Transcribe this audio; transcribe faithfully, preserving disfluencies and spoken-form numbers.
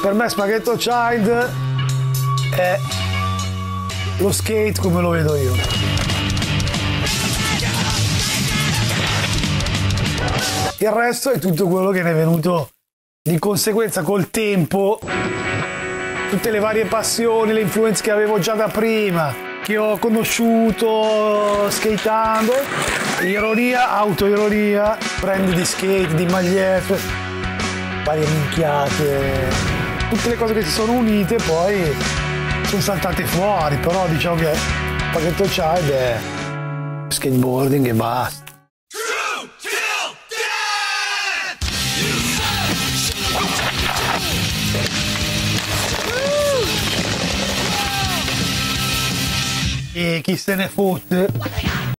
per me Spaghetto Child è lo skate come lo vedo io. Il resto è tutto quello che ne è venuto di conseguenza col tempo, tutte le varie passioni, le influenze che avevo già da prima, che ho conosciuto skateando, ironia, autoironia, brand di skate, di magliette, varie minchiate, tutte le cose che si sono unite poi sono saltate fuori, però diciamo che Spaghetto Child è skateboarding e basta. E chi se ne fotte